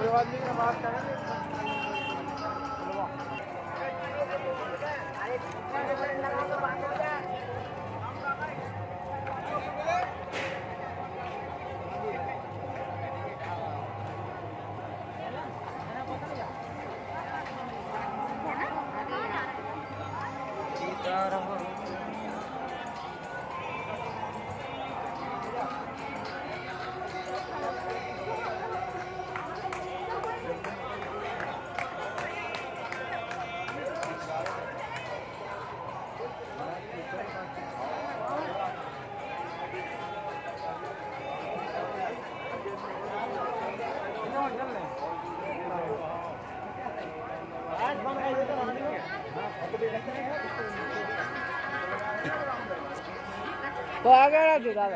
तो आ गया ना दादा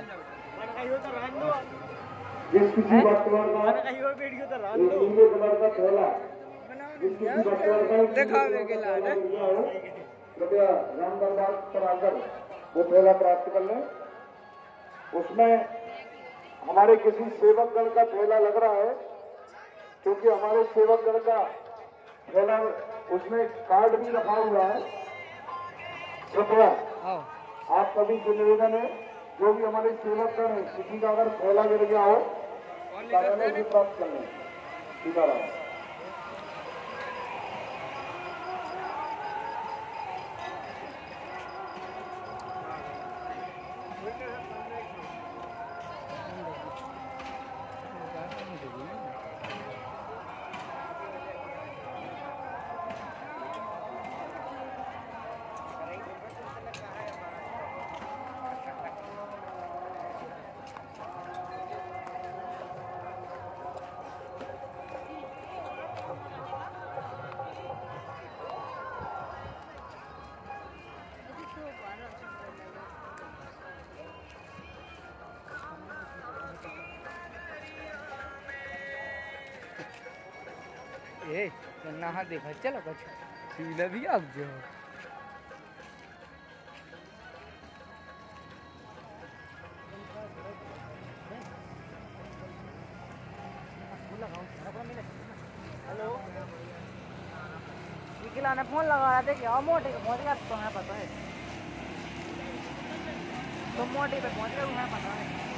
दिखावे के लाल कृपया राम दरबार पर आकर वो थैला प्राप्त कर लें। उसमें हमारे किसी सेवकगण का थैला लग रहा है, क्योंकि हमारे सेवकगण का थैला उसमें कार्ड भी रखा हुआ है। कृपया आप सभी से निवेदन है, जो भी हमारे सेवकगण है, किसी का अगर थैला गिर गया हो कार्यालय से प्राप्त कर लें। सीताराम। नहा देखा चलो कुछ सीधा भी आप जो हेलो ने फोन लगा रहा था कि मोटे पहुंच गया तो हमें पता है, तो मोटे पे पहुंच गया हमें पता है।